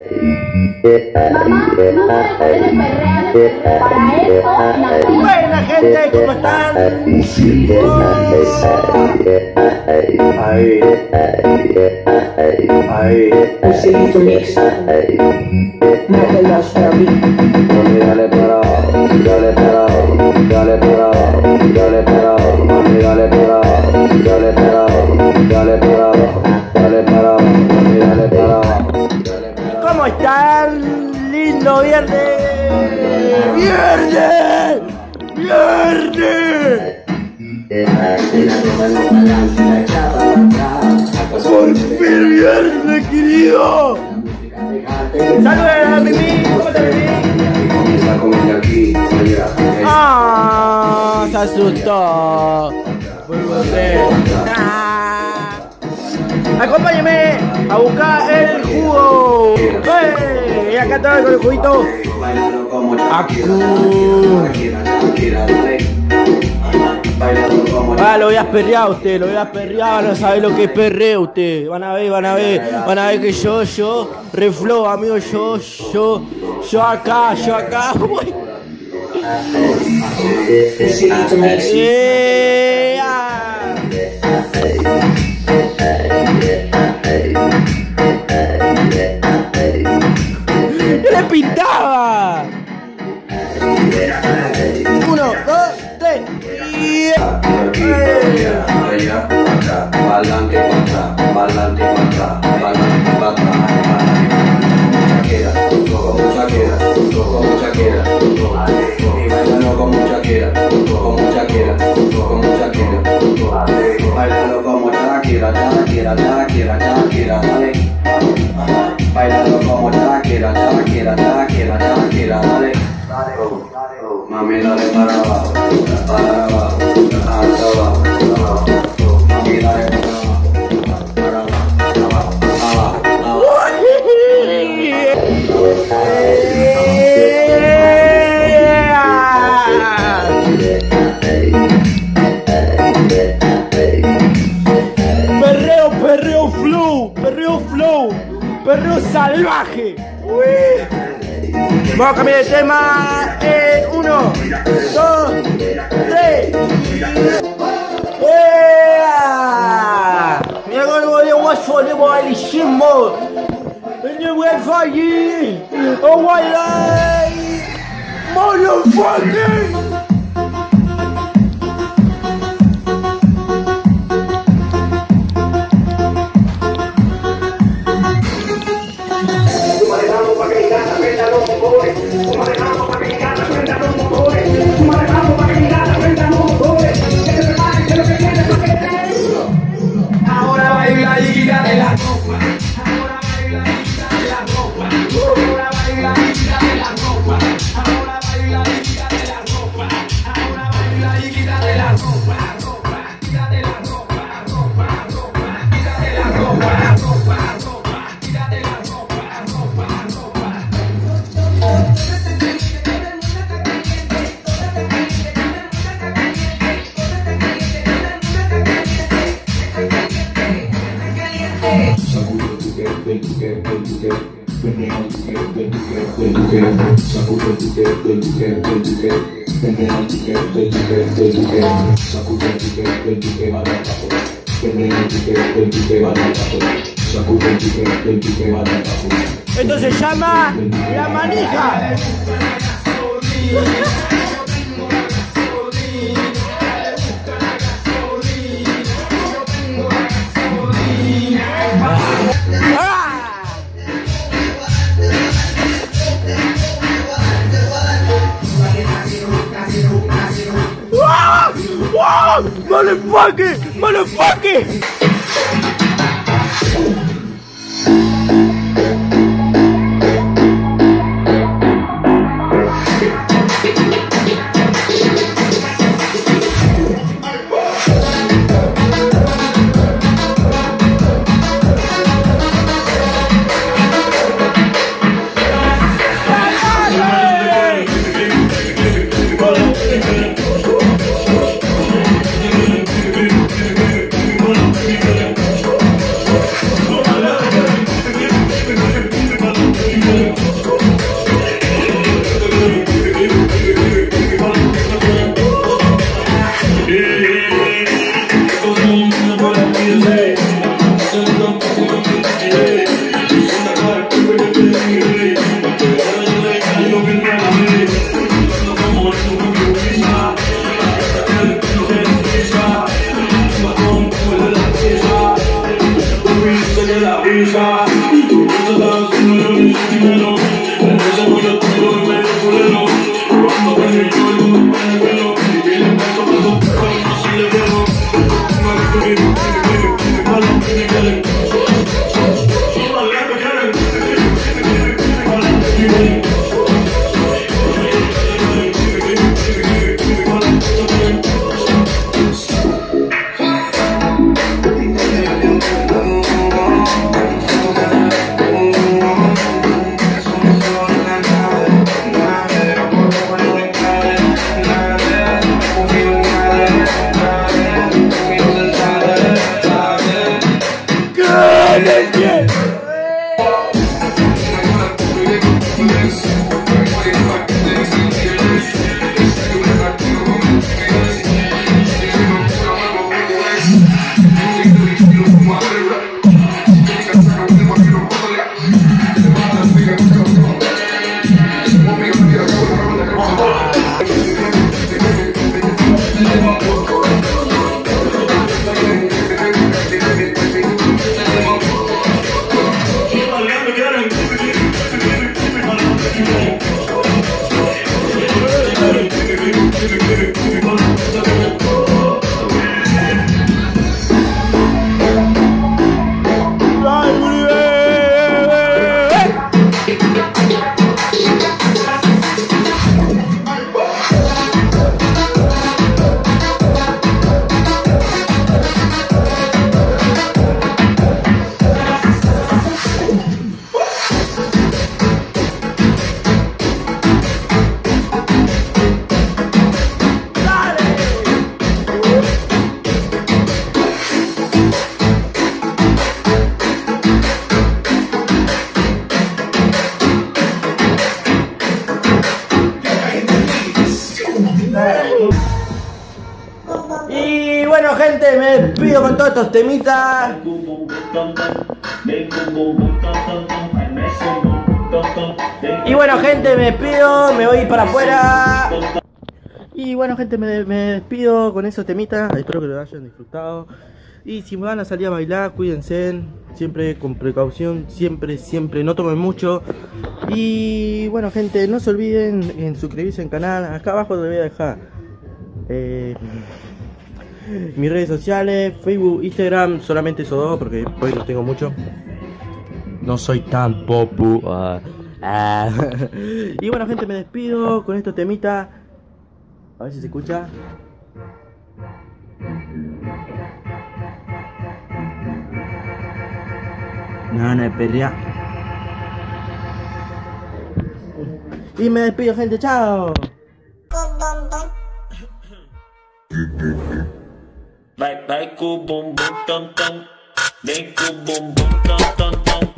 Mamá, no se puede perrear. Para eso, buena gente, ¿cómo están? Luisito Mix. Mételas para mí. Mami, dale para abajo, dale para abajo, dale para abajo, dale para abajo, mami, dale para abajo, dale para abajo, dale para abajo, dale para abajo, mami, dale para abajo, dale para abajo. ¿Cómo están? Lindo viernes. ¡Viernes! ¡Viernes! ¡Por fin viernes, querido! ¡Saludos a Mimi! ¿Cómo está Mimi? ¡Ah! Se asustó. Muy contento. Acompáñeme a buscar el jugo. ¡Hey! Y acá está con el juguito. Ah, lo voy a perrear a usted, lo voy a perrear, no sabe lo que es perreo usted. Van a ver que yo, reflow, amigo, yo acá. Luisito Mix. ¿Qué le pintaba? 1, 2, 3. Bailando como Shakira, dale. Bailando como Shakira, dale. Mami, dale para abajo, hasta abajo. Mami, dale para abajo. Perreo salvaje. Vamos a cambiar de tema. 1, 2, 3. Mira cómo le voy a soler el chimbo. Le voy a fallar. Oh, walay. Motherfucker. Ahora baila y quítate la ropa. Ahora baila y quítate la ropa. Ahora baila y quítate la ropa. Ahora baila y quítate la ropa. Ahora baila y quítate la ropa. Quítate la ropa, quítate la ropa, quítate la ropa. Esto se llama la manija. Motherfucker! Y bueno, gente, me despido con todos estos temitas. Y bueno, gente, me despido, me voy para afuera. Y bueno, gente, me despido con esos temitas. Espero que lo hayan disfrutado. Y si van a salir a bailar, cuídense, siempre con precaución, siempre, no tomen mucho. Y bueno, gente, no se olviden en suscribirse al canal. Acá abajo les voy a dejar mis redes sociales, Facebook, Instagram, solamente esos dos porque hoy no tengo mucho. No soy tan popu. Y bueno, gente, me despido con estos temitas. A ver si se escucha. No es perrea. Y me despido, gente, chao. Bye bye, boom boom, dum dum. Make boom boom, dum dum dum.